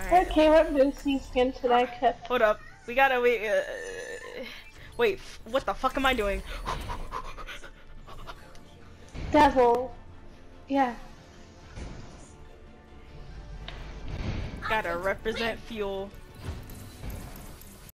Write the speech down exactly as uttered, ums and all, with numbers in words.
Alright. Okay, what Lucy skin should I keep? Hold up. We gotta wait. Uh, wait, what the fuck am I doing? Devil. Yeah. Gotta represent fuel.